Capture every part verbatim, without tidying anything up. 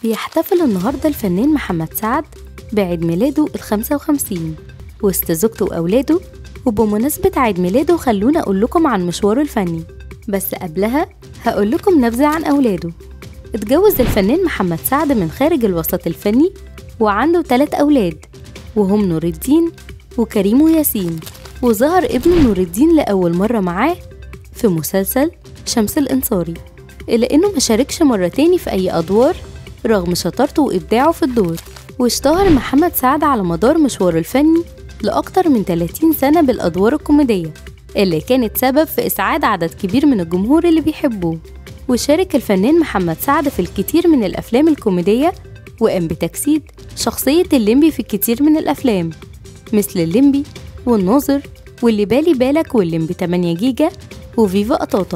بيحتفل النهاردة الفنان محمد سعد بعيد ميلاده الخمسة وخمسين وسط زوجته وأولاده. وبمناسبة عيد ميلاده خلونا أقول لكم عن مشواره الفني، بس قبلها هقول لكم نبذة عن أولاده. اتجوز الفنان محمد سعد من خارج الوسط الفني وعنده ثلاث أولاد، وهم نور الدين وكريم وياسين. وظهر ابن نور الدين لأول مرة معاه في مسلسل شمس الإنصاري، إلا إنه مشاركش مرة تاني في أي أدوار رغم شطارته وإبداعه في الدور. واشتهر محمد سعد على مدار مشواره الفني لأكتر من ثلاثين سنة بالأدوار الكوميدية اللي كانت سبب في إسعاد عدد كبير من الجمهور اللي بيحبوه. وشارك الفنان محمد سعد في الكثير من الأفلام الكوميدية، وقام بتجسيد شخصية الليمبي في الكثير من الأفلام مثل الليمبي والناظر واللي بالي بالك والليمبي تمانية جيجا وفيفا قطاطا.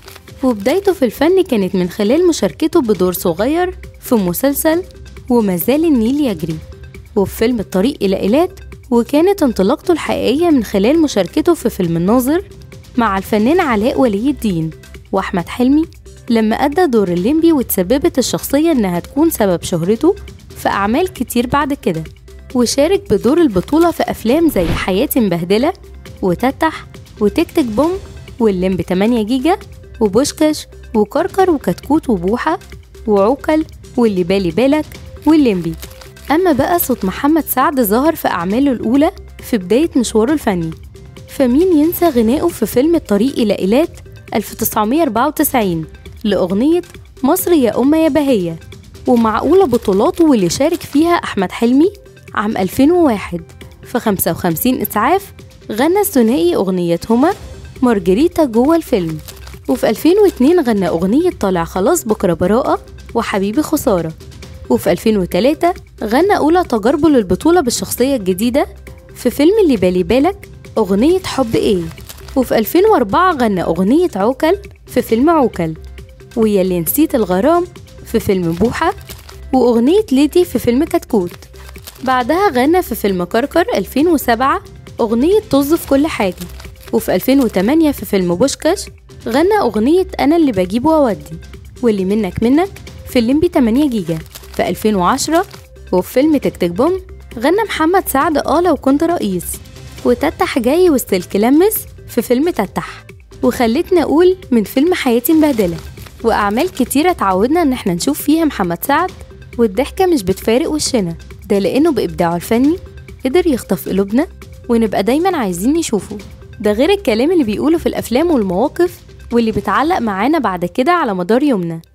وبدايته في الفن كانت من خلال مشاركته بدور صغير في مسلسل ومازال النيل يجري وفي فيلم الطريق إلى إيلات. وكانت انطلاقته الحقيقية من خلال مشاركته في فيلم الناظر مع الفنان علاء ولي الدين وأحمد حلمي لما أدى دور الليمبي، وتسببت الشخصية إنها تكون سبب شهرته في أعمال كتير بعد كده. وشارك بدور البطولة في أفلام زي حياتي مبهدلة وتتح وتك تك بوم والليمبي تمانية جيجا وبوشكاش وكركر وكتكوت وبوحة وعوكل واللي بالي بالك والليمبي. أما بقى صوت محمد سعد ظهر في أعماله الأولى في بداية مشواره الفني، فمين ينسى غنائه في فيلم الطريق إلى إيلات ألف وتسعمية أربعة وتسعين لأغنية مصر يا أمة يا بهية. ومع أولى بطولاته واللي شارك فيها أحمد حلمي عام ألفين وواحد في خمسة وخمسين إسعاف غنى الثنائي أغنية هما مارجريتا جوه الفيلم. وفي ألفين واتنين غنى أغنية طالع خلاص بكرة براءة وحبيبي خسارة. وفي ألفين وتلاتة غنى أولى تجاربه للبطولة بالشخصية الجديدة في فيلم اللي بالي بالك أغنية حب إيه. وفي ألفين وأربعة غنى أغنية عوكل في فيلم عوكل، وياللي نسيت الغرام في فيلم بوحة، وأغنية ليدي في فيلم كتكوت. بعدها غنى في فيلم كركر ألفين وسبعة أغنية طز في كل حاجة. وفي ألفين وتمانية في فيلم بوشكاش غنى أغنية أنا اللي بجيب وأودي واللي منك منك في الليمبي تمانية جيجا في ألفين وعشرة. وفي فيلم تك تك بوم غنى محمد سعد آه لو كنت رئيس، وتتح جاي والسلك لمس في فيلم تتح، وخلتنا أقول من فيلم حياتي مبهدلة. وأعمال كتيرة تعودنا إن احنا نشوف فيها محمد سعد والضحكة مش بتفارق وشنا، ده لأنه بإبداعه الفني قدر يخطف قلوبنا ونبقى دايما عايزين نشوفه. ده غير الكلام اللي بيقوله في الأفلام والمواقف واللي بتعلق معانا بعد كده على مدار يومنا.